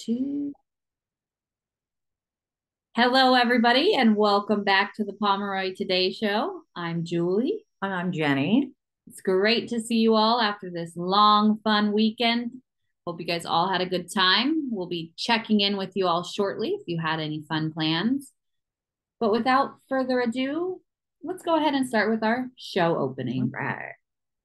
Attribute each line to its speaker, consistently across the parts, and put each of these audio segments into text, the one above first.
Speaker 1: Two. Hello, everybody, and welcome back to the Pomeroy Today Show. I'm Julie.
Speaker 2: And I'm Jenny.
Speaker 1: It's great to see you all after this long, fun weekend. Hope you guys all had a good time. We'll be checking in with you all shortly if you had any fun plans. But without further ado, let's go ahead and start with our show
Speaker 2: All
Speaker 1: opening.
Speaker 2: right.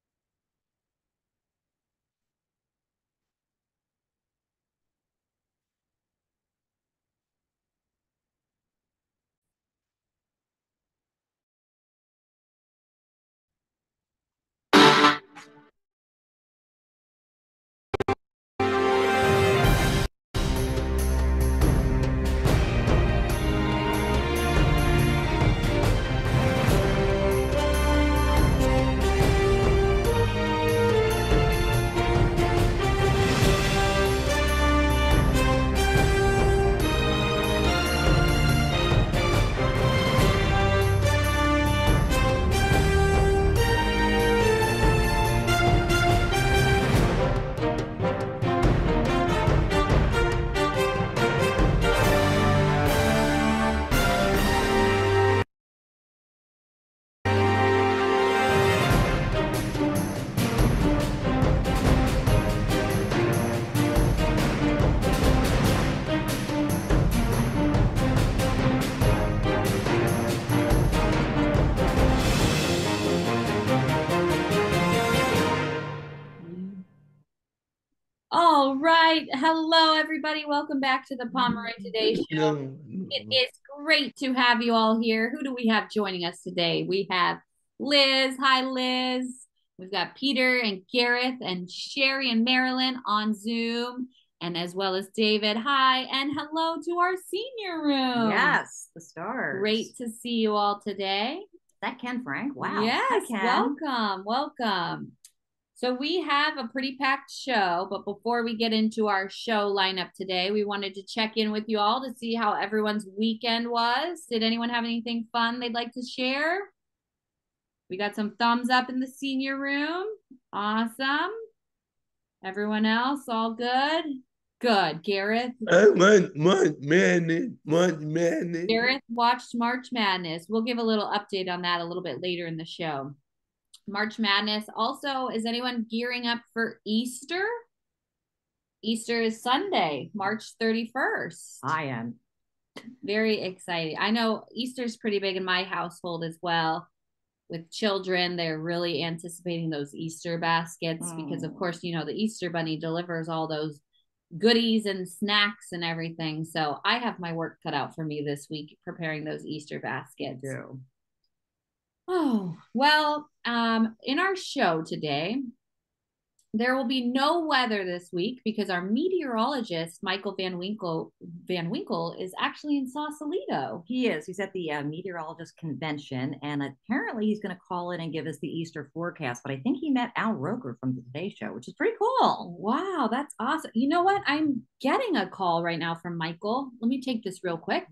Speaker 1: All right. Hello, everybody. Welcome back to the Pomeroy Today Show. It is great to have you all here. Who do we have joining us today? We have Liz. Hi, Liz. We've got Peter and Gareth and Sherry and Marilyn on Zoom, and as well as David. Hi, and hello to our senior room.
Speaker 2: Yes, the stars.
Speaker 1: Great to see you all today.
Speaker 2: That Ken Frank. Wow.
Speaker 1: Yes,
Speaker 2: Hi, Ken.
Speaker 1: welcome. So we have a pretty packed show, but before we get into our show lineup today, we wanted to check in with you all to see how everyone's weekend was. Did anyone have anything fun they'd like to share? We got some thumbs up in the senior room. Awesome. Everyone else, all good? Good. Gareth?
Speaker 3: March Madness.
Speaker 1: Gareth watched March Madness. We'll give a little update on that a little bit later in the show. March Madness. Also, is anyone gearing up for Easter? Easter is Sunday, March 31st.
Speaker 2: I am.
Speaker 1: Very exciting. I know Easter's pretty big in my household as well. With children, they're really anticipating those Easter baskets because, of course, you know, the Easter Bunny delivers all those goodies and snacks and everything. So I have my work cut out for me this week preparing those Easter baskets.
Speaker 2: Do.
Speaker 1: Oh, well, in our show today, there will be no weather this week because our meteorologist, Michael Van Winkle is actually in Sausalito.
Speaker 2: He is. He's at the meteorologist convention, and apparently he's going to call in and give us the Easter forecast. But I think he met Al Roker from the Today Show, which is pretty cool.
Speaker 1: Wow, that's awesome. You know what? I'm getting a call right now from Michael. Let me take this real quick.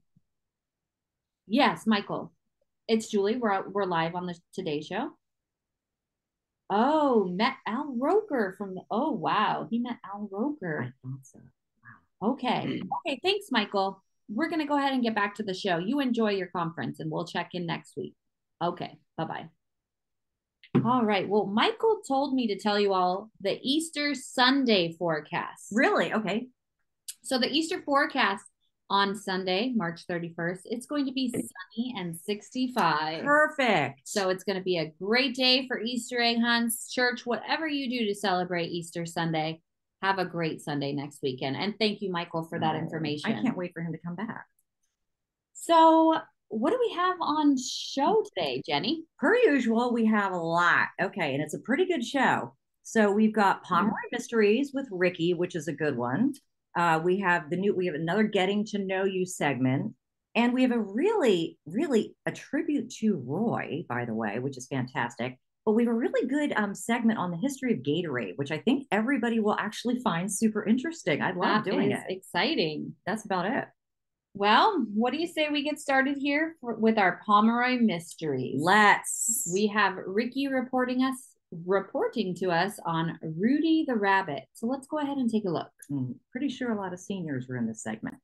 Speaker 1: Yes, Michael. It's Julie. We're live on the Today Show. Oh, met Al Roker from the, oh wow, he met Al Roker.
Speaker 2: I thought so.
Speaker 1: Wow. Okay. Okay, thanks, Michael. We're gonna go ahead and get back to the show. You enjoy your conference and we'll check in next week. Okay, bye-bye. All right. Well, Michael told me to tell you all the Easter Sunday forecast.
Speaker 2: Really? Okay.
Speaker 1: So the Easter forecast on Sunday, March 31st, it's going to be sunny and 65.
Speaker 2: Perfect.
Speaker 1: So it's going to be a great day for Easter egg hunts, church, whatever you do to celebrate Easter Sunday. Have a great Sunday next weekend. And thank you, Michael, for that information.
Speaker 2: I can't wait for him to come back.
Speaker 1: So what do we have on show today, Jenny?
Speaker 2: Per usual, we have a lot. Okay, and it's a pretty good show. So we've got Pomeroy Mysteries with Ricky, which is a good one. We have another Getting to Know You segment. And we have a really a tribute to Roy, by the way, which is fantastic. But we have a really good segment on the history of Gatorade, which I think everybody will actually find super interesting. I love doing it.
Speaker 1: Exciting.
Speaker 2: That's about it.
Speaker 1: Well, what do you say we get started here with our Pomeroy Mysteries?
Speaker 2: Let's.
Speaker 1: We have Ricky reporting us reporting to us on Rudy the Rabbit. So let's go ahead and take a look.
Speaker 2: Pretty sure a lot of seniors were in this segment.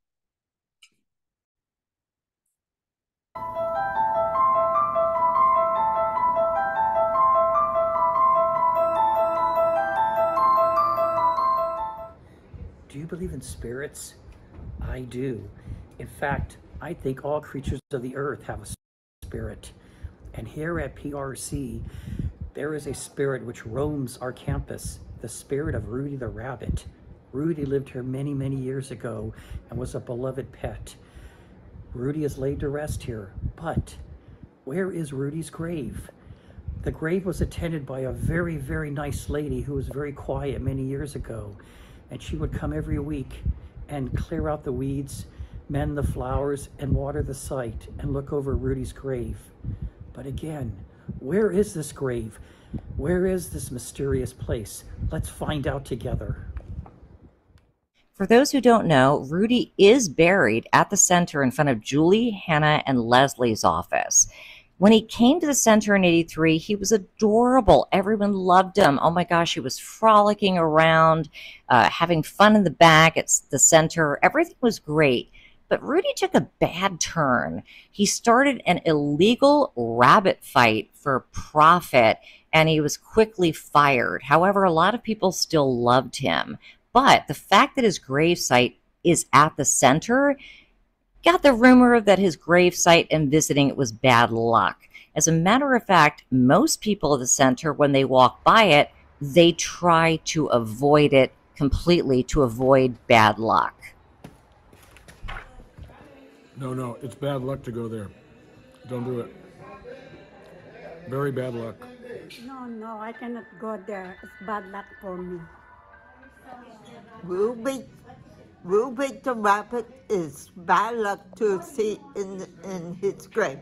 Speaker 4: Do you believe in spirits? I do. In fact, I think all creatures of the earth have a spirit. And here at PRC, there is a spirit which roams our campus, the spirit of Rudy the Rabbit. Rudy lived here many, many years ago and was a beloved pet. Rudy is laid to rest here, but where is Rudy's grave? The grave was attended by a very, very nice lady who was very quiet many years ago. And she would come every week and clear out the weeds, mend the flowers, and water the site, and look over Rudy's grave. But again, where is this grave? Where is this mysterious place? Let's find out together.
Speaker 2: For those who don't know, Rudy is buried at the center in front of Julie, Hannah, and Leslie's office. When he came to the center in 83, he was adorable. Everyone loved him. Oh my gosh, he was frolicking around, having fun in the back at the center. Everything was great. But Rudy took a bad turn. He started an illegal rabbit fight for profit, and he was quickly fired. However, a lot of people still loved him. But the fact that his gravesite is at the center got the rumor that his gravesite and visiting it was bad luck. As a matter of fact, most people at the center, when they walk by it, they try to avoid it completely to avoid bad luck.
Speaker 5: No, it's bad luck to go there. Don't do it. Very bad luck.
Speaker 6: No, I cannot go there. It's bad luck for me.
Speaker 7: Ruby the Rabbit is bad luck to see in his grave.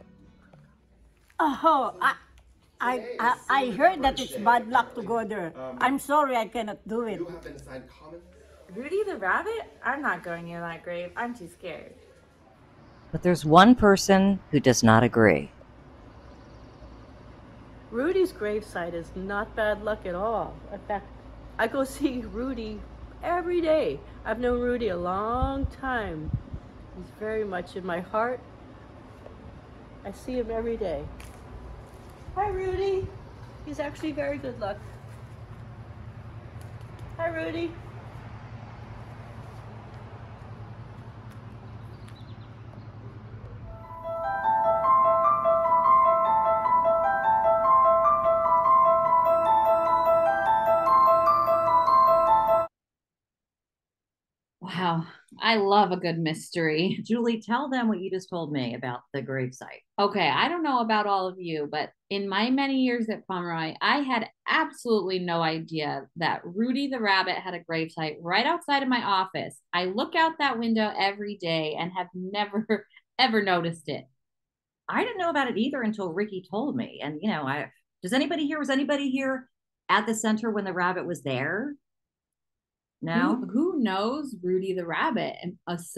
Speaker 6: Oh, I heard that it's bad luck to go there. I'm sorry, I cannot do it.
Speaker 8: Rudy the Rabbit? I'm not going near that grave. I'm too scared.
Speaker 2: But there's one person who does not agree.
Speaker 9: Rudy's gravesite is not bad luck at all. In fact, I go see Rudy every day. I've known Rudy a long time. He's very much in my heart. I see him every day. Hi, Rudy. He's actually very good luck. Hi, Rudy.
Speaker 1: Wow, I love a good mystery.
Speaker 2: Julie, tell them what you just told me about the gravesite.
Speaker 1: Okay, I don't know about all of you, but in my many years at Pomeroy, I had absolutely no idea that Rudy the Rabbit had a gravesite right outside of my office. I look out that window every day and have never, ever noticed it.
Speaker 2: I didn't know about it either until Ricky told me. And, was anybody here at the center when the rabbit was there? No?
Speaker 1: Who knows Rudy the Rabbit? And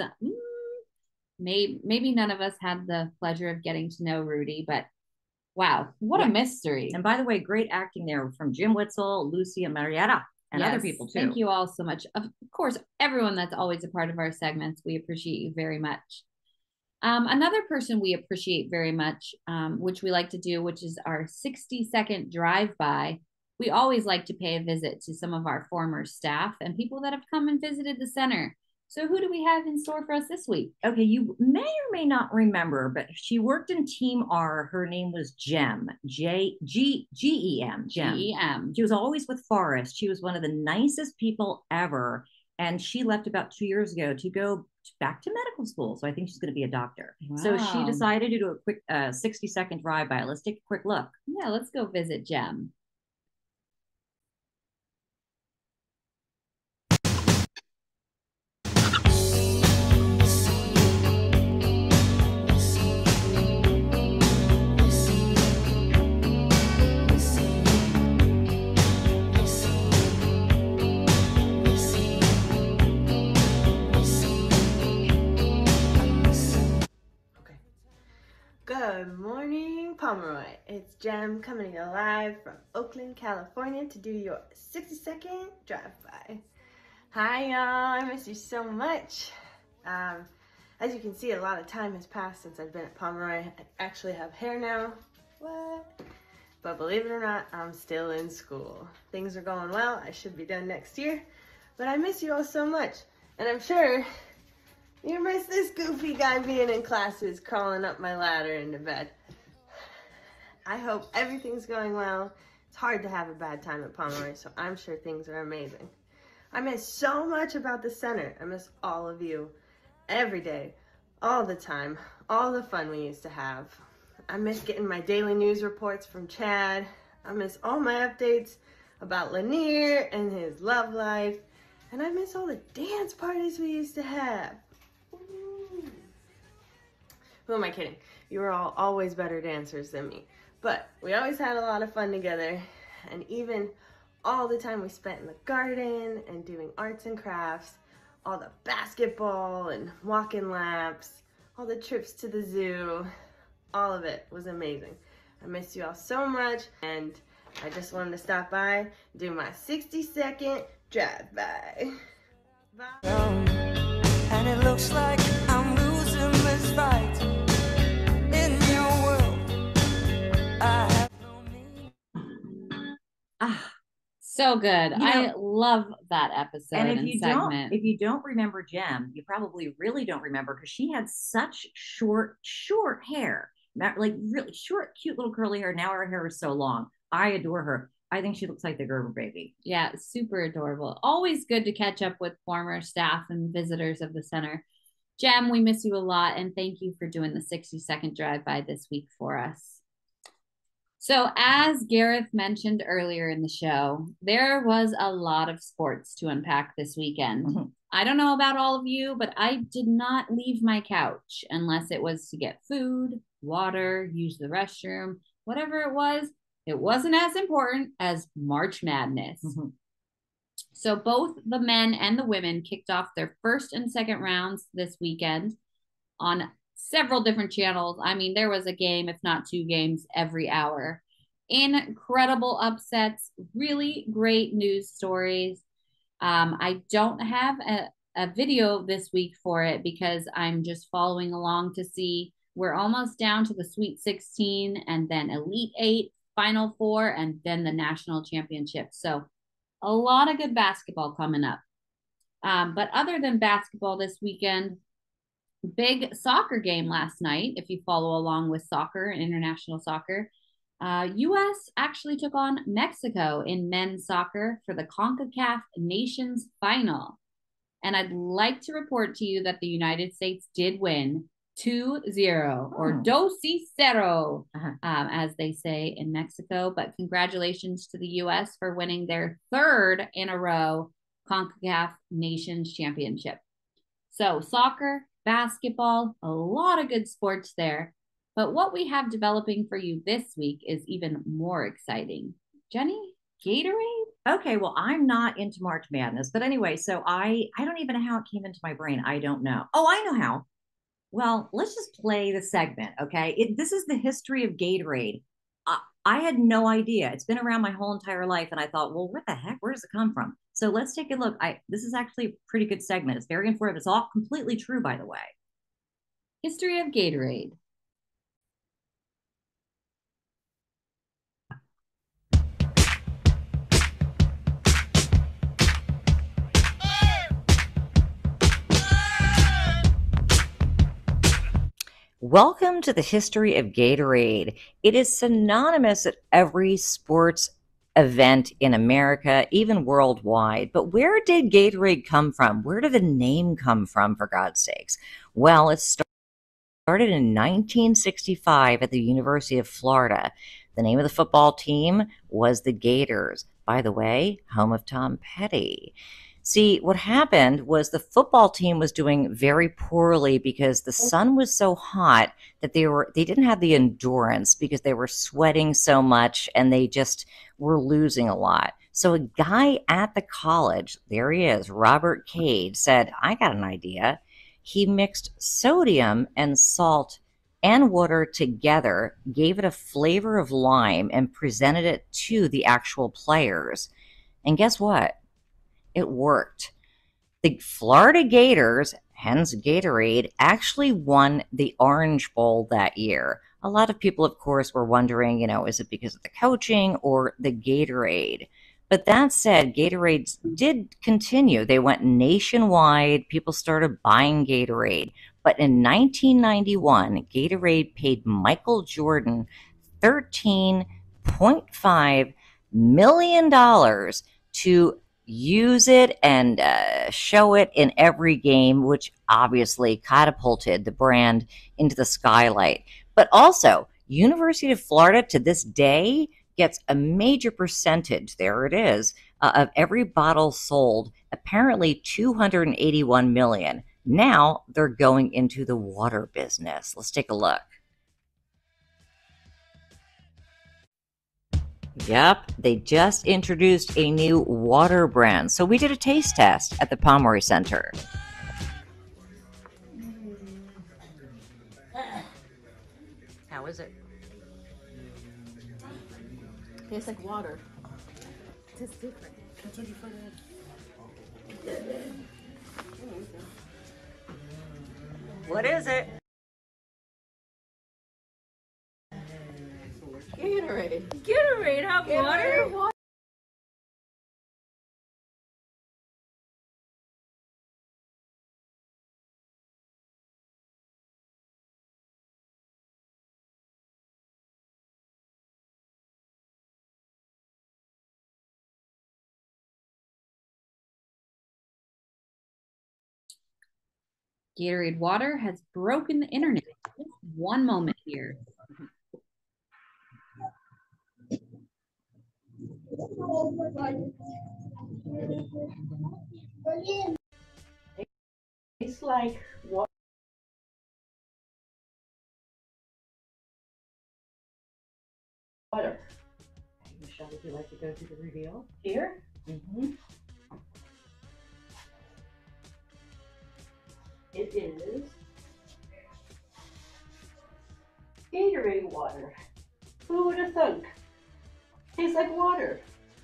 Speaker 1: maybe none of us had the pleasure of getting to know Rudy, but wow, what a mystery.
Speaker 2: And by the way, great acting there from Jim Witzel, Lucy, and Marietta, and other people too.
Speaker 1: Thank you all so much. Of course, everyone that's always a part of our segments, we appreciate you very much. Another person we appreciate very much, which we like to do, which is our 60-second drive-by. We always like to pay a visit to some of our former staff and people that have come and visited the center. So who do we have in store for us this week?
Speaker 2: Okay, you may or may not remember, but she worked in Team R. Her name was Gem, Gem. She was always with Forrest. She was one of the nicest people ever. And she left about 2 years ago to go back to medical school. So I think she's going to be a doctor. Wow. So she decided to do a quick 60-second drive-by. Let's take a quick look.
Speaker 1: Yeah, let's go visit Gem.
Speaker 7: Good.
Speaker 8: Good morning, Pomeroy. It's Jem coming to you live from Oakland, California to do your 60-second drive-by. Hi, y'all. I miss you so much. As you can see, a lot of time has passed since I've been at Pomeroy. I actually have hair now. What? But believe it or not, I'm still in school. Things are going well. I should be done next year. But I miss you all so much. And I'm sure you miss this goofy guy being in classes, crawling up my ladder into bed. I hope everything's going well. It's hard to have a bad time at Pomeroy, so I'm sure things are amazing. I miss so much about the center. I miss all of you. Every day, all the time, all the fun we used to have. I miss getting my daily news reports from Chad. I miss all my updates about Lanier and his love life. And I miss all the dance parties we used to have. Who am I kidding? You were all always better dancers than me. But we always had a lot of fun together. And even all the time we spent in the garden and doing arts and crafts, all the basketball and walking laps, all the trips to the zoo, all of it was amazing. I miss you all so much, and I just wanted to stop by, do my 60-second drive-by. Bye.
Speaker 10: And it looks like I'm losing this fight. In your world, I have no meaning.
Speaker 1: So good.
Speaker 2: You know,
Speaker 1: I love that episode
Speaker 2: And
Speaker 1: and segment.
Speaker 2: if you don't remember Jem, you probably really don't remember because she had such short hair, like really short, cute little curly hair. Now her hair is so long. I adore her. I think she looks like the Gerber baby.
Speaker 1: Yeah, super adorable. Always good to catch up with former staff and visitors of the center. Jem, we miss you a lot, and thank you for doing the 60-second drive-by this week for us. So as Gareth mentioned earlier in the show, there was a lot of sports to unpack this weekend.
Speaker 2: Mm-hmm.
Speaker 1: I don't know about all of you, but I did not leave my couch unless it was to get food, water, use the restroom, whatever it was. It wasn't as important as March Madness.
Speaker 2: Mm-hmm.
Speaker 1: So both the men and the women kicked off their first and second rounds this weekend on several different channels. I mean, there was a game, if not two games, every hour. Incredible upsets, really great news stories. I don't have a video this week for it because I'm just following along to see. We're almost down to the Sweet 16 and then Elite 8, Final 4, and then the National Championship. So a lot of good basketball coming up. But other than basketball this weekend, big soccer game last night, if you follow along with soccer and international soccer. U.S. actually took on Mexico in men's soccer for the CONCACAF Nations Final. And I'd like to report to you that the United States did win 2-0 or 2-0, as they say in Mexico. But congratulations to the U.S. for winning their third in a row CONCACAF Nations Championship. So soccer, basketball, a lot of good sports there. But what we have developing for you this week is even more exciting. Jenny, Gatorade?
Speaker 2: Okay, well, I'm not into March Madness, but anyway, so I don't even know how it came into my brain. I don't know. Oh, I know how. Well, let's just play the segment, okay? This is the history of Gatorade. I had no idea. It's been around my whole entire life, and I thought, well, what the heck? Where does it come from? So let's take a look. This is actually a pretty good segment. It's very informative. It's all completely true, by the way.
Speaker 1: History of Gatorade.
Speaker 2: Welcome to the history of Gatorade. It is synonymous at every sports event in America, even worldwide. But where did Gatorade come from? Where did the name come from, for God's sakes? Well, it started in 1965 at the University of Florida. The name of the football team was the Gators. By the way, home of Tom Petty. See, what happened was the football team was doing very poorly because the sun was so hot that they didn't have the endurance because they were sweating so much and they just were losing a lot. So a guy at the college, there he is, Robert Cade, said, I got an idea. He mixed sodium and salt and water together, gave it a flavor of lime, and presented it to the actual players. And guess what? It worked. The Florida Gators, hence Gatorade, actually won the Orange Bowl that year. A lot of people, of course, were wondering, is it because of the coaching or the Gatorade? But that said, Gatorade did continue. They went nationwide. People started buying Gatorade. But in 1991, Gatorade paid Michael Jordan $13.5 million to use it and show it in every game, which obviously catapulted the brand into the skylight. But also, University of Florida to this day gets a major percentage, there it is, of every bottle sold, apparently 281 million. Now they're going into the water business. Let's take a look. Yep, they just introduced a new water brand. So we did a taste test at the Pomeroy Center. How is it?
Speaker 9: Tastes like water. It's different.
Speaker 2: What is it?
Speaker 9: Gatorade. Gatorade, have water?
Speaker 1: Gatorade water has broken the internet. Just one moment here.
Speaker 9: It's like water.
Speaker 2: Michelle, would you like to go through the reveal?
Speaker 9: Here?
Speaker 2: Mm-hmm.
Speaker 9: It is Gatorade water. Who would have thunk? Tastes like water.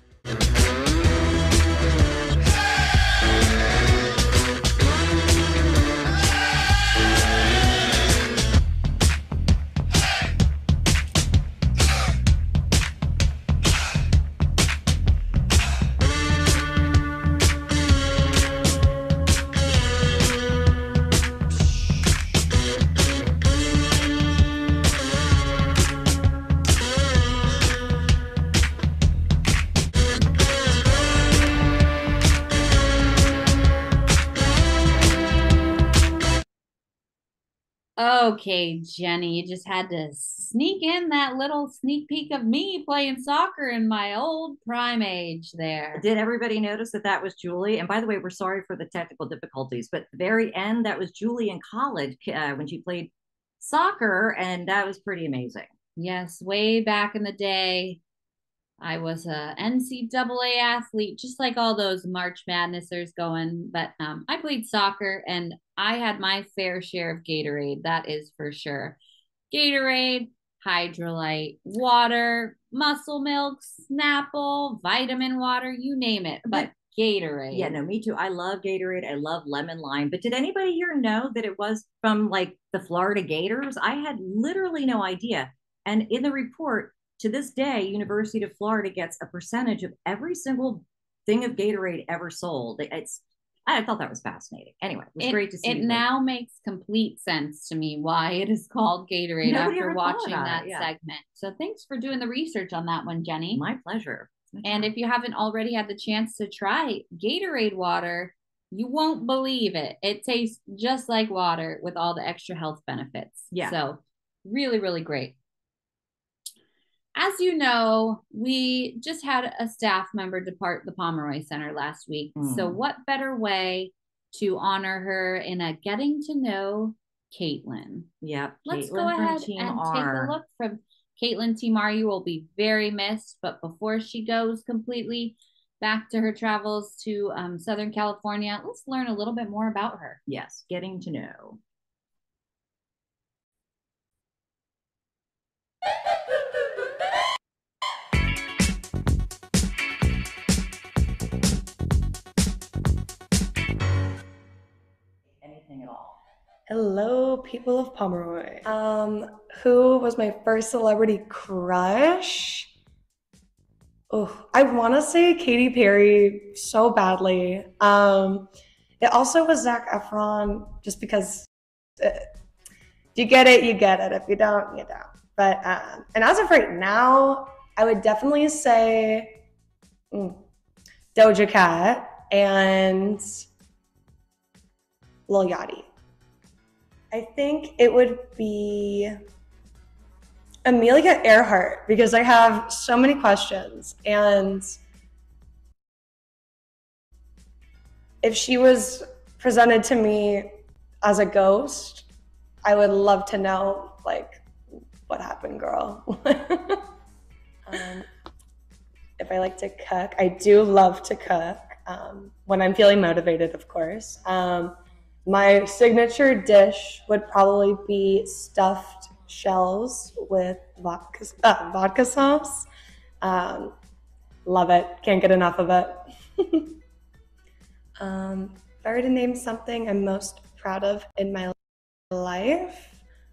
Speaker 1: Okay, Jenny, you just had to sneak in that little sneak peek of me playing soccer in my old prime age there.
Speaker 2: Did everybody notice that that was Julie? And by the way, we're sorry for the technical difficulties, but the very end, that was Julie in college when she played soccer, and that was pretty amazing.
Speaker 1: Yes, way back in the day, I was a NCAA athlete, just like all those March Madnessers going. But I played soccer, and I had my fair share of Gatorade. That is for sure. Gatorade, Hydrolyte, water, Muscle Milk, Snapple, vitamin water, you name it. But Gatorade.
Speaker 2: Yeah, no, me too. I love Gatorade. I love lemon lime. But did anybody here know that it was from like the Florida Gators? I had literally no idea. And in the report, to this day, University of Florida gets a percentage of every single thing of Gatorade ever sold. I thought that was fascinating. Anyway, it was great to see.
Speaker 1: It now makes complete sense to me why it is called Gatorade after watching that segment. So thanks for doing the research on that one, Jenny.
Speaker 2: My pleasure.
Speaker 1: And if you haven't already had the chance to try Gatorade water, you won't believe it. It tastes just like water with all the extra health benefits.
Speaker 2: Yeah.
Speaker 1: So really, really great. As you know, we just had a staff member depart the Pomeroy Center last week. So what better way to honor her in a getting to know Caitlin?
Speaker 2: Yeah.
Speaker 1: Let's go ahead and take a look from Caitlin. Team R, you will be very missed. But before she goes completely back to her travels to Southern California, let's learn a little bit more about her.
Speaker 2: Yes, getting to know. anything at all.
Speaker 11: Hello, people of Pomeroy. Who was my first celebrity crush? Oh, I want to say Katy Perry so badly. It also was Zac Efron, just because if you get it, you get it. If you don't, you don't. But and as of right now, I would definitely say Doja Cat and Lil Yachty. I think it would be Amelia Earhart, because I have so many questions, and if she was presented to me as a ghost, I would love to know, like, what happened, girl. If I like to cook, I do love to cook, when I'm feeling motivated, of course. My signature dish would probably be stuffed shells with vodka sauce. Love it. Can't get enough of it. If I were to name something I'm most proud of in my life,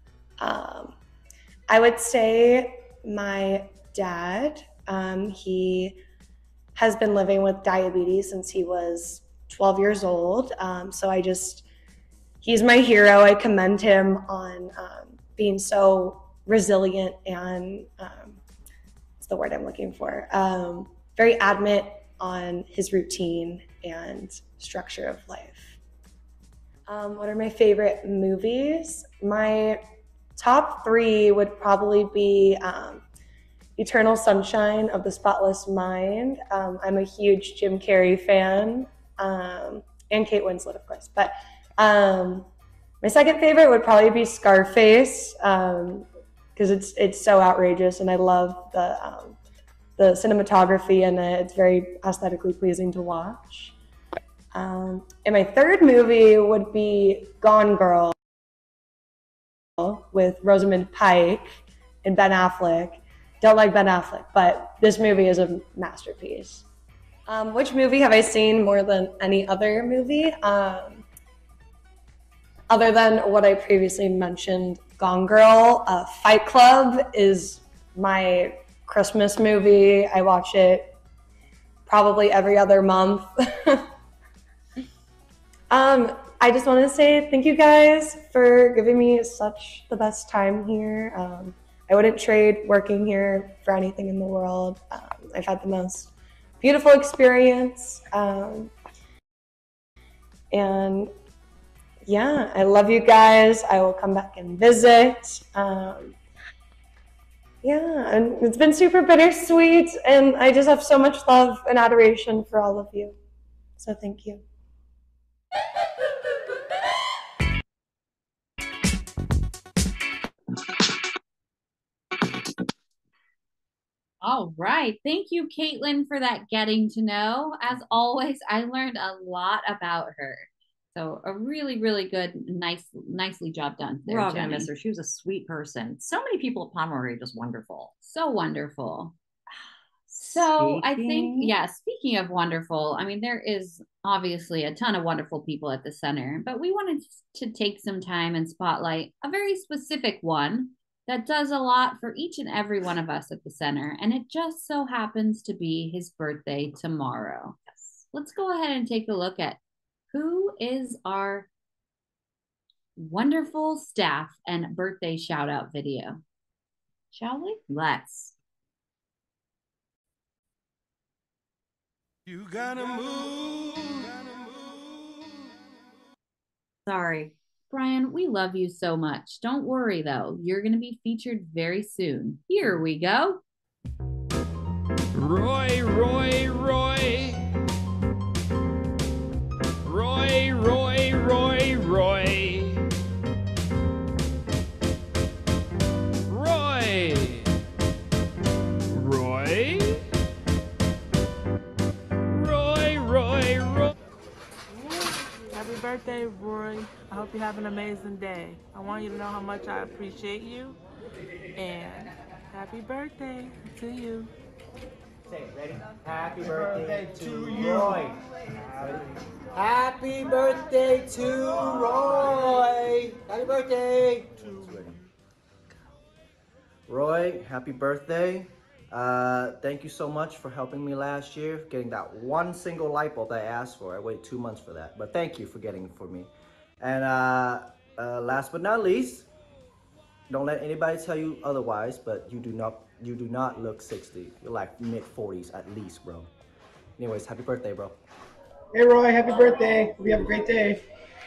Speaker 11: I would say my dad. He has been living with diabetes since he was 12 years old. He's my hero. I commend him on being so resilient and what's the word I'm looking for? Very adamant on his routine and structure of life. What are my favorite movies? My top 3 would probably be Eternal Sunshine of the Spotless Mind. I'm a huge Jim Carrey fan, and Kate Winslet, of course. But my second favorite would probably be Scarface, because it's so outrageous, and I love the cinematography in it. It's very aesthetically pleasing to watch. And my third movie would be Gone Girl with Rosamund Pike and Ben Affleck. Don't like Ben Affleck, but this movie is a masterpiece. Which movie have I seen more than any other movie? Other than what I previously mentioned, Gone Girl, Fight Club is my Christmas movie. I watch it probably every other month. I just want to say thank you guys for giving me such the best time here. I wouldn't trade working here for anything in the world. I've had the most beautiful experience. And yeah, I love you guys. I will come back and visit. Yeah, and it's been super bittersweet, and I just have so much love and adoration for all of you. So thank you.
Speaker 1: All right. Thank you, Caitlin, for that getting to know. As always, I learned a lot about her. So a really, really good, nicely job done there,
Speaker 2: We're all gonna
Speaker 1: Jenny.
Speaker 2: miss her. She was a sweet person. So many people at Pomeroy are just wonderful.
Speaker 1: So wonderful. So I think, yeah, speaking of wonderful, I mean, there is obviously a ton of wonderful people at the center, but we wanted to take some time and spotlight a very specific one that does a lot for each and every one of us at the center. And it just so happens to be his birthday tomorrow. Yes. Let's go ahead and take a look at who is our wonderful staff and birthday shout out video. Shall we?
Speaker 2: Let's.
Speaker 10: You gotta move.
Speaker 2: Sorry.
Speaker 1: Brian, we love you so much. Don't worry though. You're going to be featured very soon. Here we go.
Speaker 12: Roy, Roy, Roy. Roy, Roy, Roy, Roy. Roy. Roy. Roy, Roy, Roy.
Speaker 13: Happy birthday, Roy. I hope you have an amazing day. I want you to know how much I appreciate you. And happy birthday to you.
Speaker 14: Say it, ready? Happy birthday to Roy. Happy birthday to Roy. Happy birthday to Roy. Happy birthday. Thank you so much for helping me last year, getting that one single light bulb that I asked for. I waited 2 months for that, but thank you for getting it for me. And last but not least, don't let anybody tell you otherwise, but you do not look 60. You're like mid-40s at least, bro. Anyways, happy birthday, bro.
Speaker 15: Hey, Roy, happy birthday. Hope you have a great day.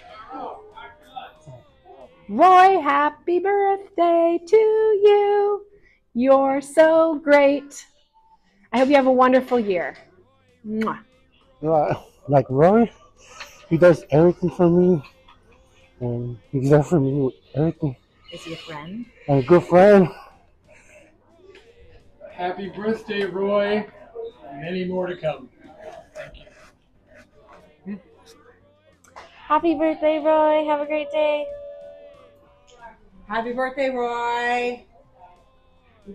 Speaker 16: Roy, happy birthday to you. You're so great. I hope you have a wonderful year. Mwah.
Speaker 17: Like Roy, he does everything for me, and he's there for me with everything.
Speaker 2: Is he a friend?
Speaker 17: And a good friend.
Speaker 18: Happy birthday, Roy. Many more to come. Thank you.
Speaker 16: Happy birthday, Roy. Have a great day.
Speaker 19: Happy birthday, Roy.
Speaker 6: Happy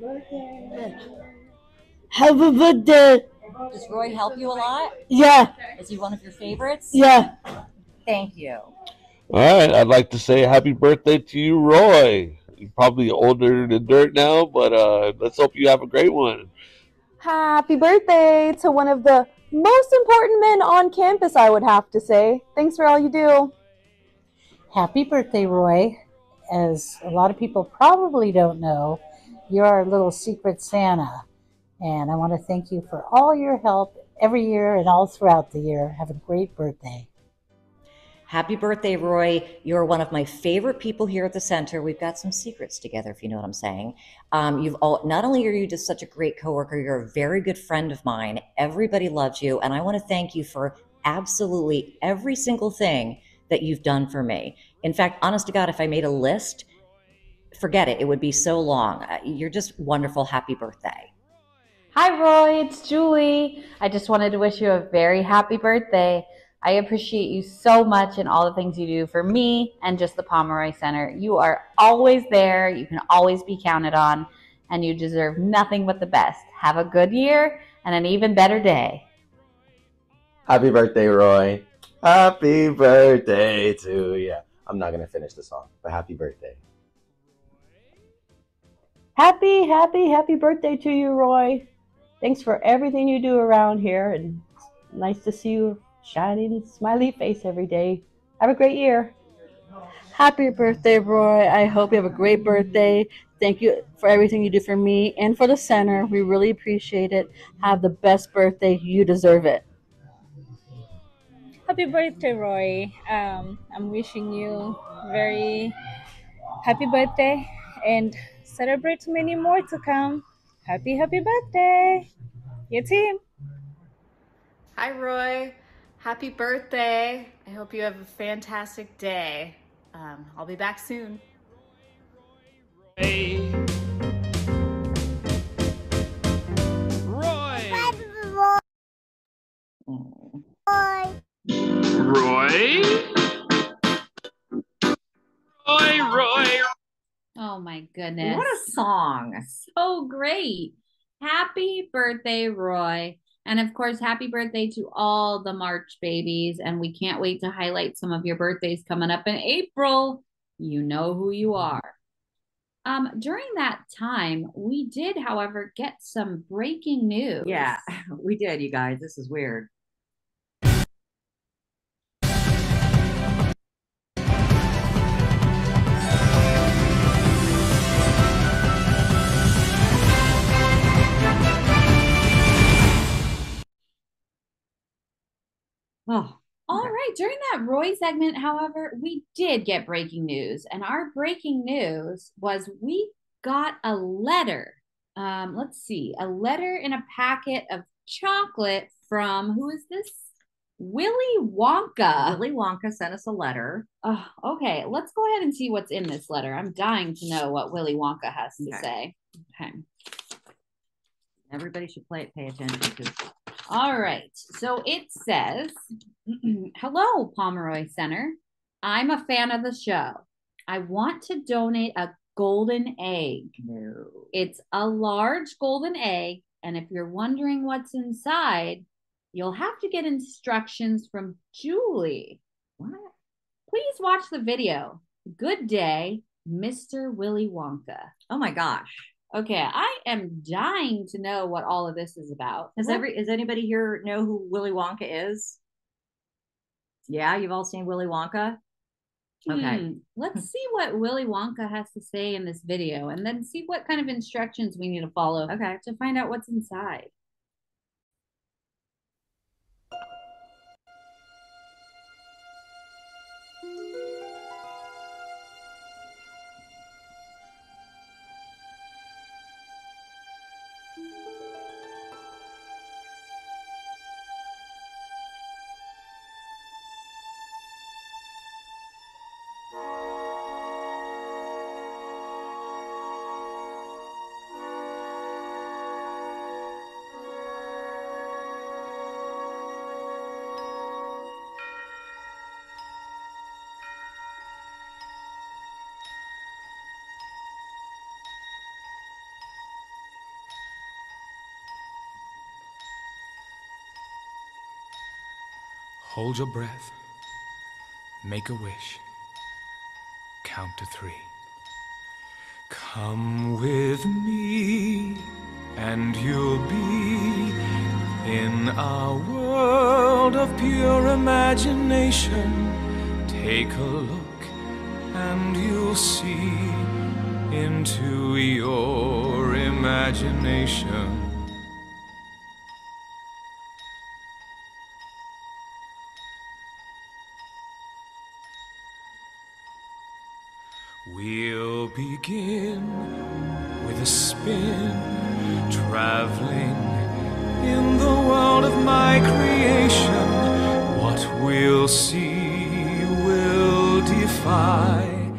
Speaker 6: birthday.
Speaker 2: Does Roy help you a lot?
Speaker 6: Yeah.
Speaker 2: Is he one of your favorites?
Speaker 6: Yeah.
Speaker 2: Thank you.
Speaker 3: All right, I'd like to say happy birthday to you, Roy. You're probably older than dirt now, but let's hope you have a great one.
Speaker 16: Happy birthday to one of the most important men on campus, I would have to say. Thanks for all you do.
Speaker 20: Happy birthday, Roy. As a lot of people probably don't know, you're our little secret Santa. And I want to thank you for all your help every year and all throughout the year. Have a great birthday.
Speaker 2: Happy birthday, Roy. You're one of my favorite people here at the center. We've got some secrets together, if you know what I'm saying. Not only are you just such a great coworker, you're a very good friend of mine. Everybody loves you, and I want to thank you for absolutely every single thing that you've done for me. In fact, honest to God, if I made a list, forget it. It would be so long. You're just wonderful. Happy birthday.
Speaker 1: Hi, Roy. It's Julie. I just wanted to wish you a very happy birthday. I appreciate you so much and all the things you do for me and just the Pomeroy Center. You are always there. You can always be counted on, and you deserve nothing but the best. Have a good year and an even better day.
Speaker 14: Happy birthday, Roy. Happy birthday to you. I'm not going to finish the song, but happy birthday.
Speaker 9: Happy birthday to you, Roy. Thanks for everything you do around here, and nice to see you shining smiley face every day. Have a great year.
Speaker 19: Happy birthday, Roy. I hope you have a great birthday. Thank you for everything you do for me and for the center. We really appreciate it. Have the best birthday. You deserve it.
Speaker 21: Happy birthday, Roy. I'm wishing you very happy birthday and celebrate many more to come. Happy birthday. Your team.
Speaker 22: Hi, Roy. Happy birthday. I hope you have a fantastic day. I'll be back soon.
Speaker 12: Roy. Roy.
Speaker 1: Oh my goodness.
Speaker 2: What a song.
Speaker 1: So great. Happy birthday, Roy. And of course, happy birthday to all the March babies. And we can't wait to highlight some of your birthdays coming up in April. You know who you are. During that time, we did, however, get some breaking news.
Speaker 2: Yeah, we did, you guys. This is weird.
Speaker 1: Oh, all right. During that Roy segment, however, we did get breaking news. And our breaking news was we got a letter. Let's see, a letter in a packet of chocolate from, who is this? Willy Wonka.
Speaker 2: Willy Wonka sent us a letter.
Speaker 1: Oh, okay. Let's go ahead and see what's in this letter. I'm dying to know what Willy Wonka has to say. Okay.
Speaker 2: Everybody should pay attention to.
Speaker 1: All right. So it says, hello, Pomeroy Center. I'm a fan of the show. I want to donate a golden egg.
Speaker 2: No.
Speaker 1: It's a large golden egg, And if you're wondering what's inside, you'll have to get instructions from Julie. What? Please watch the video. Good day, Mr. Willy Wonka.
Speaker 2: Oh my gosh.
Speaker 1: Okay, I am dying to know what all of this is about.
Speaker 2: Does anybody here know who Willy Wonka is? Yeah, you've all seen Willy Wonka? Okay.
Speaker 1: Let's see what Willy Wonka has to say in this video and then see what kind of instructions we need to follow to find out what's inside.
Speaker 4: Hold your breath. Make a wish. Count to 3. Come with me, and you'll be in a world of pure imagination. Take a look, and you'll see into your imagination. We'll begin with a spin, traveling in the world of my creation. What we'll see will defy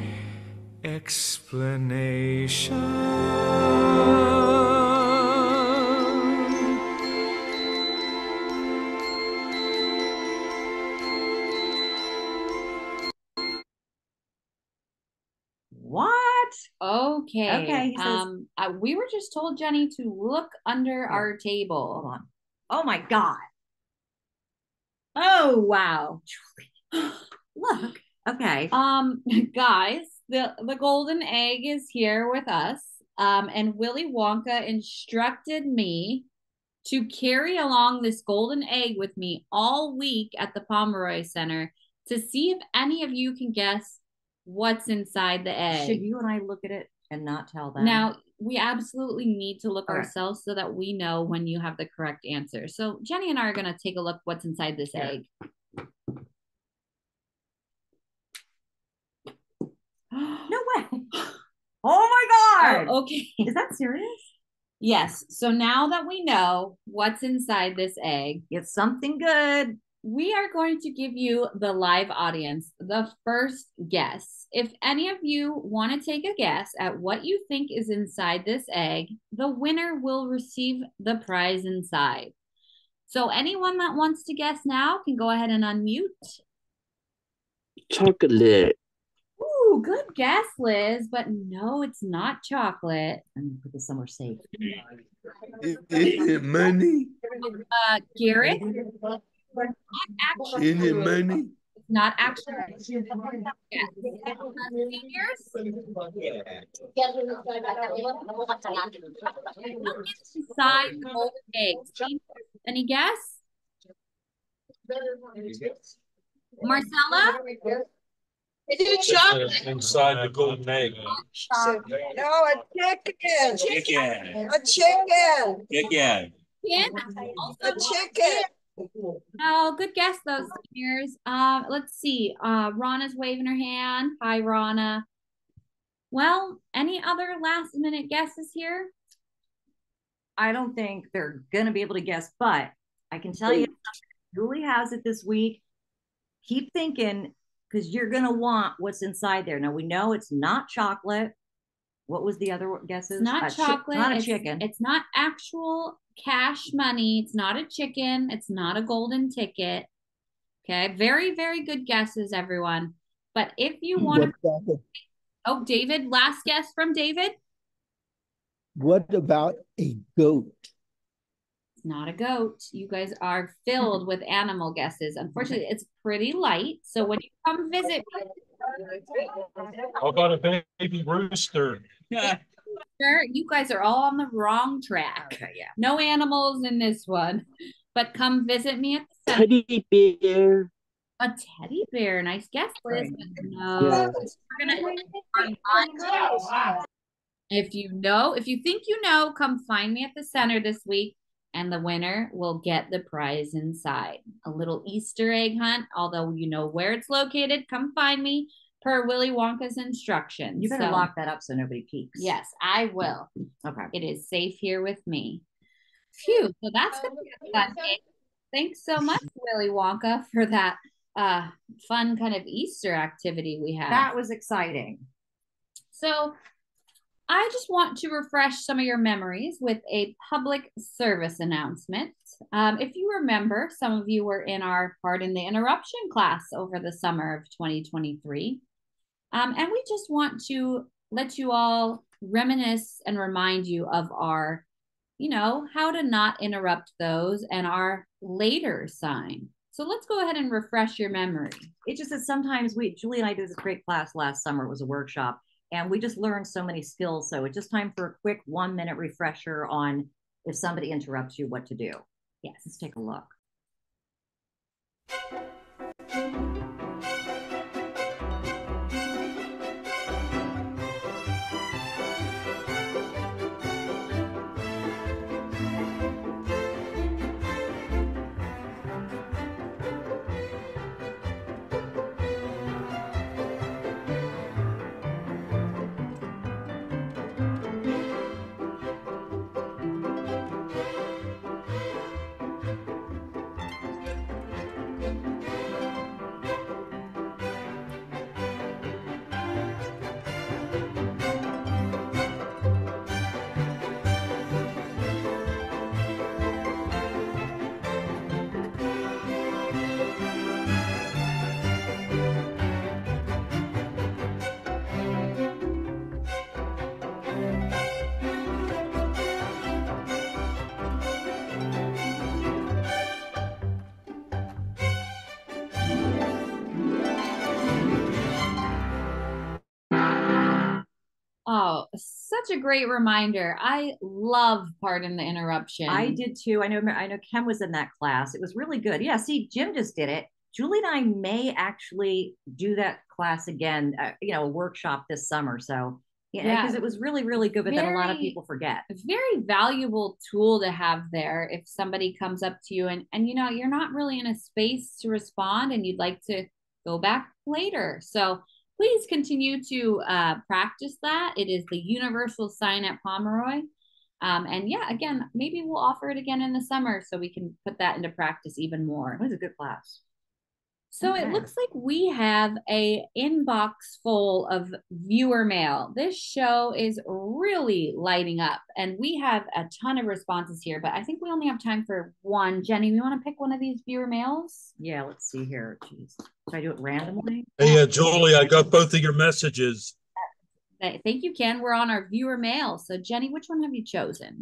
Speaker 4: explanation.
Speaker 2: What?
Speaker 1: Okay.
Speaker 2: Okay. He says,
Speaker 1: we were just told, Jenny, to look under our table.
Speaker 2: hold on. Oh my God.
Speaker 1: Oh wow.
Speaker 2: Look. Okay.
Speaker 1: Guys, the golden egg is here with us. And Willy Wonka instructed me to carry along this golden egg with me all week at the Pomeroy Center to see if any of you can guess what's inside the egg.
Speaker 2: Should you and I look at it and not tell them?
Speaker 1: Now, we absolutely need to look
Speaker 2: Okay.
Speaker 1: ourselves so that we know when you have the correct answer. So Jenny and I are going to take a look what's inside this egg.
Speaker 2: No way. Oh my God.
Speaker 1: Oh, okay.
Speaker 2: Is that serious?
Speaker 1: Yes. So now that we know what's inside this egg,
Speaker 2: it's something good.
Speaker 1: We are going to give you, the live audience, the first guess. If any of you want to take a guess at what you think is inside this egg, the winner will receive the prize inside. So anyone that wants to guess now can go ahead and unmute.
Speaker 3: Chocolate.
Speaker 1: Ooh, good guess, Liz, but no, it's not chocolate.
Speaker 2: I'm going to put this somewhere safe.
Speaker 3: Is it money?
Speaker 1: Garrett?
Speaker 3: Is it money?
Speaker 1: Not actually. Seniors? What's inside the golden egg? Any guess? Marcella?
Speaker 5: Is it chocolate?
Speaker 23: Inside the golden egg.
Speaker 5: No, a chicken.
Speaker 23: Chicken.
Speaker 5: A chicken.
Speaker 23: Chicken.
Speaker 5: A chicken.
Speaker 1: No, good guess though, seniors. Let's see. Rana's waving her hand. Hi, Rana. Well, any other last minute guesses here?
Speaker 2: I don't think they're gonna be able to guess, but I can tell you, Julie has it this week. Keep thinking, because you're gonna want what's inside there. Now we know it's not chocolate. What was the other guesses?
Speaker 1: It's not chocolate.
Speaker 2: Not a
Speaker 1: it's,
Speaker 2: chicken.
Speaker 1: It's not actual cash money. It's not a chicken. It's not a golden ticket. Okay. Very, very good guesses, everyone. But if you want to... Oh, David, last guess from David.
Speaker 24: What about a goat?
Speaker 1: It's not a goat. You guys are filled with animal guesses. Unfortunately, it's pretty light. So when you come visit,
Speaker 23: How about a baby rooster?
Speaker 1: Yeah. Sure, you guys are all on the wrong track.
Speaker 2: Okay, yeah.
Speaker 1: No animals in this one, but come visit me at the center.
Speaker 7: Teddy bear.
Speaker 1: A teddy bear. Nice guess, Liz. No.
Speaker 7: Yeah.
Speaker 1: We're gonna if you think you know, come find me at the center this week, and the winner will get the prize inside. A little Easter egg hunt, although you know where it's located. Come find me per Willy Wonka's instructions.
Speaker 2: You better lock that up so nobody peeks.
Speaker 1: Yes, I will.
Speaker 2: Okay.
Speaker 1: It is safe here with me. Phew. So that's going to be a fun game. Thanks so much, Willy Wonka, for that fun kind of Easter activity we had.
Speaker 2: That was exciting.
Speaker 1: So I just want to refresh some of your memories with a public service announcement. If you remember, some of you were in our Pardon the Interruption class over the summer of 2023. And we just want to let you all reminisce and remind you of our, how to not interrupt those and our later sign. So let's go ahead and refresh your memory.
Speaker 2: It's just that sometimes Julie and I did this great class last summer. It was a workshop. And we just learned so many skills. So it's just time for a quick 1-minute refresher on if somebody interrupts you, what to do. Yes, let's take a look.
Speaker 1: Oh, such a great reminder. I love Pardon the Interruption.
Speaker 2: I did too. I know Ken was in that class. It was really good. Yeah, see, Jim just did it. Julie and I may actually do that class again, a workshop this summer. So, because it was really, really good, but then a lot of people forget.
Speaker 1: A very valuable tool to have there if somebody comes up to you and you're not really in a space to respond and you'd like to go back later. So please continue to practice that. It is the universal sign at Pomeroy. And yeah, again, maybe we'll offer it again in the summer so we can put that into practice even more.
Speaker 2: It was a good class.
Speaker 1: So It looks like we have a inbox full of viewer mail. This show is really lighting up and we have a ton of responses here, but I think we only have time for one. Jenny, we want to pick one of these viewer mails?
Speaker 2: Yeah, let's see here. Jeez. Should I do it randomly?
Speaker 23: Hey, Julie, I got both of your messages.
Speaker 1: Thank you, Ken. We're on our viewer mail. So Jenny, which one have you chosen?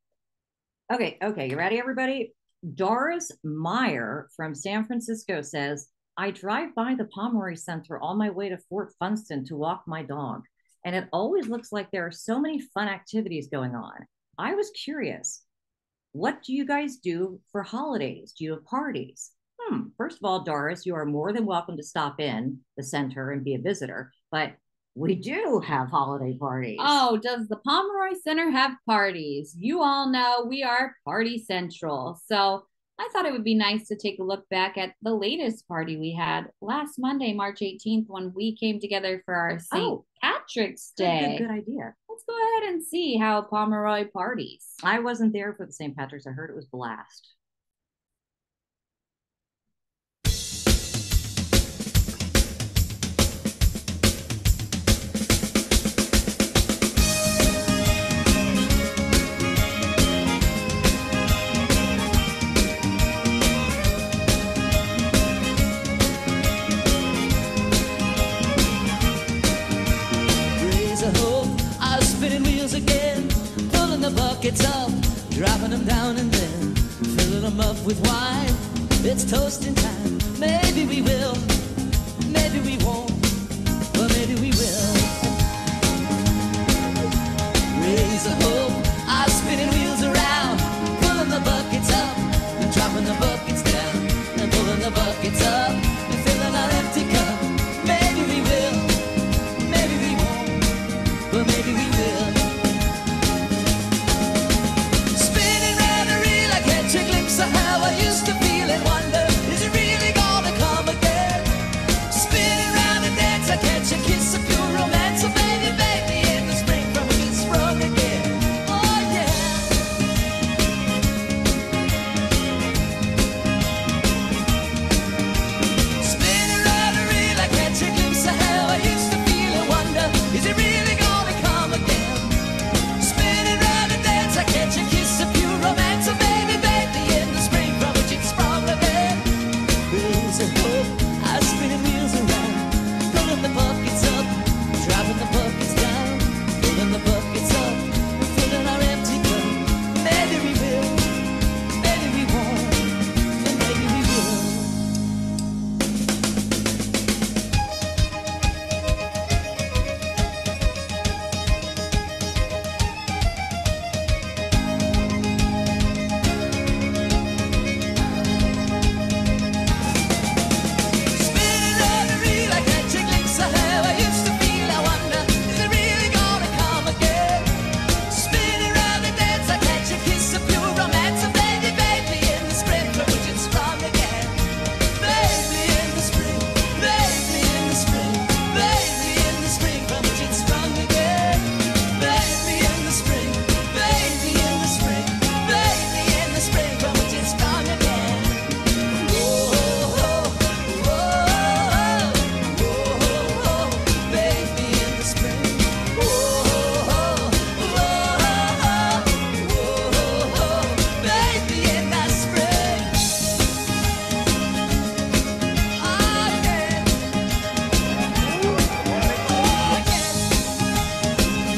Speaker 2: Okay. You ready, everybody? Doris Meyer from San Francisco says, I drive by the Pomeroy Center on my way to Fort Funston to walk my dog, and it always looks like there are so many fun activities going on. I was curious, what do you guys do for holidays? Do you have parties? First of all, Doris, you are more than welcome to stop in the center and be a visitor, but we do have holiday parties.
Speaker 1: Oh, does the Pomeroy Center have parties? You all know we are Party Central. So I thought it would be nice to take a look back at the latest party we had last Monday, March 18th, when we came together for our St. Patrick's Day.
Speaker 2: Good idea.
Speaker 1: Let's go ahead and see how Pomeroy parties.
Speaker 2: I wasn't there for the St. Patrick's. I heard it was blast.
Speaker 10: Spinning wheels again, pulling the buckets up, dropping them down, and then them up with wine. It's toasting time. Maybe we will, maybe we won't, but maybe we will. Raise a hope, our spinning wheels around, pulling the buckets up and dropping the buckets down, and pulling the buckets up and filling our empty cup. Maybe we will, maybe we won't, but maybe we will. Spinning round a reel, I catch a glimpse of how I used to feel and wonder, is it really gonna come again? Spinning round and dance, I catch a kiss of pure romance, so baby, baby, in the spring from which it sprung again. Oh yeah. Spinning round a reel, I catch a glimpse of how I used to feel and wonder, is it really gonna come again? Spinning round and dance, I catch a kiss of pure romance, so baby, baby, in the spring from which it sprung again. There's a hope, our spinning wheels around, pulling the buckets up, dropping the buckets down, pulling the buckets up, filling our empty cup. Maybe we will, maybe we won't, and maybe we will. Spinning round a reel, I catch a glimpse of how I used to feel. I wonder, is it really gonna come again? Spinning round and dance, I catch a kiss of pure romance, and baby, baby, in the spring from which it sprung again. Baby, in the spring, baby, in the spring, baby, in the spring from which it sprung again. Baby, in the spring, baby, in the spring, baby, in the spring from which it sprung again. Baby in the spring, baby in the spring. Oh yeah, oh yeah.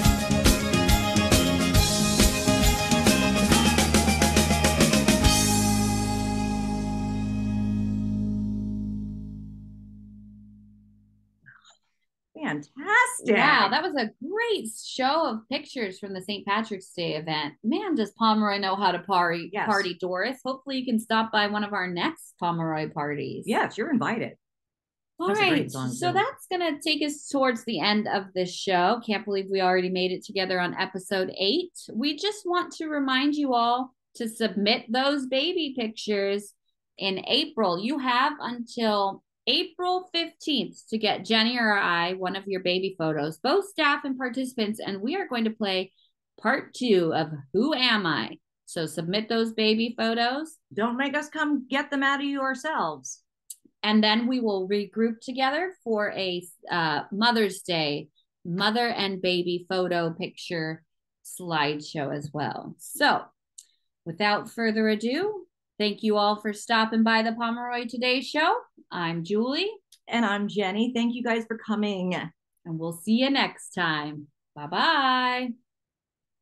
Speaker 2: Fantastic.
Speaker 1: Wow, that was a great show of pictures from the St. Patrick's Day event. Man, does Pomeroy know how to party,
Speaker 2: Yes.
Speaker 1: party, Doris. Hopefully you can stop by one of our next Pomeroy parties.
Speaker 2: Yes, you're invited.
Speaker 1: All
Speaker 2: That's a great
Speaker 1: right.
Speaker 2: song,
Speaker 1: So
Speaker 2: too.
Speaker 1: that's going to take us towards the end of this show. Can't believe we already made it together on episode 8. We just want to remind you all to submit those baby pictures in April. You have until April 15th to get Jenny or I one of your baby photos, both staff and participants, and we are going to play part 2 of Who Am I? So submit those baby photos.
Speaker 2: Don't make us come get them out of you ourselves.
Speaker 1: And then we will regroup together for a Mother's Day mother and baby photo picture slideshow as well. So without further ado, thank you all for stopping by the Pomeroy Today show. I'm Julie.
Speaker 2: And I'm Jenny. Thank you guys for coming.
Speaker 1: And we'll see you next time. Bye-bye.